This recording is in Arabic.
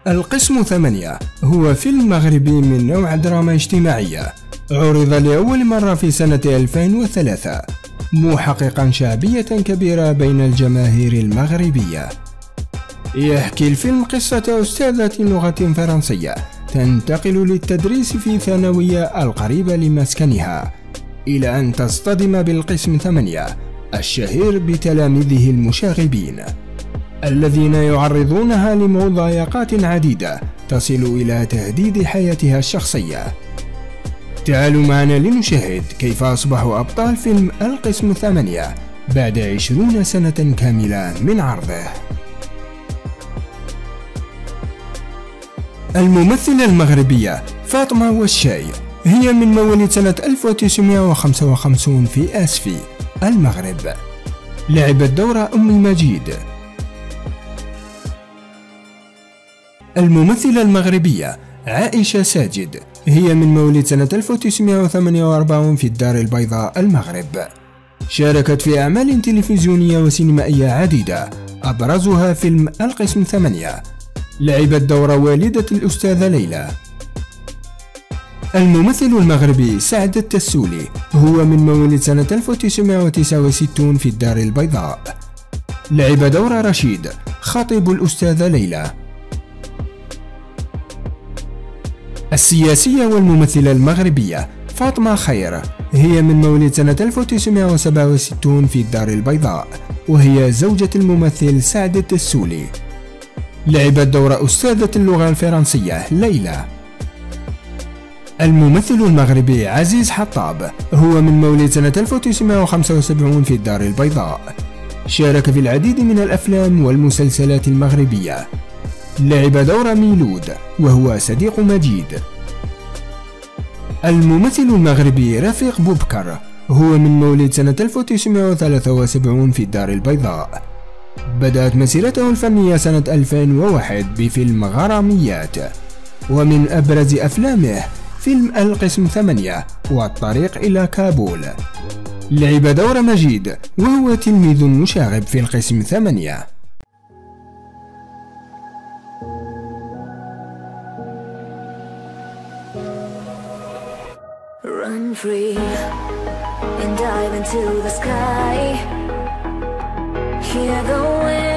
القسم 8 هو فيلم مغربي من نوع دراما اجتماعية، عرض لأول مرة في سنة 2003، محققا شعبية كبيرة بين الجماهير المغربية. يحكي الفيلم قصة أستاذة لغة فرنسية تنتقل للتدريس في ثانوية القريبة لمسكنها، إلى أن تصطدم بالقسم 8 الشهير بتلاميذه المشاغبين الذين يعرضونها لمضايقات عديدة تصل إلى تهديد حياتها الشخصية. تعالوا معنا لنشاهد كيف أصبحوا أبطال فيلم القسم 8 بعد 20 سنة كاملة من عرضه. الممثلة المغربية فاطمة والشاي هي من مواليد سنة 1955 في آسفي، المغرب. لعبت دور أم مجيد. الممثلة المغربية عائشة ساجد هي من مواليد سنة 1948 في الدار البيضاء، المغرب. شاركت في أعمال تلفزيونية وسينمائية عديدة، أبرزها فيلم القسم 8. لعبت دور والدة الأستاذة ليلى. الممثل المغربي سعد التسولي هو من مواليد سنة 1969 في الدار البيضاء. لعب دور رشيد خطيب الأستاذة ليلى. السياسية والممثلة المغربية فاطمة خير هي من مواليد سنة 1967 في الدار البيضاء، وهي زوجة الممثل سعد التسولي. لعبت دور أستاذة اللغة الفرنسية ليلى. الممثل المغربي عزيز حطاب هو من مواليد سنة 1975 في الدار البيضاء. شارك في العديد من الأفلام والمسلسلات المغربية. لعب دور ميلود وهو صديق مجيد. الممثل المغربي رفيق بوبكر هو من مواليد سنة 1973 في الدار البيضاء. بدأت مسيرته الفنية سنة 2001 بفيلم غراميات، ومن أبرز أفلامه فيلم القسم 8 والطريق إلى كابول. لعب دور مجيد وهو تلميذ مشاغب في القسم 8. Run free and dive into the sky. Hear the wind.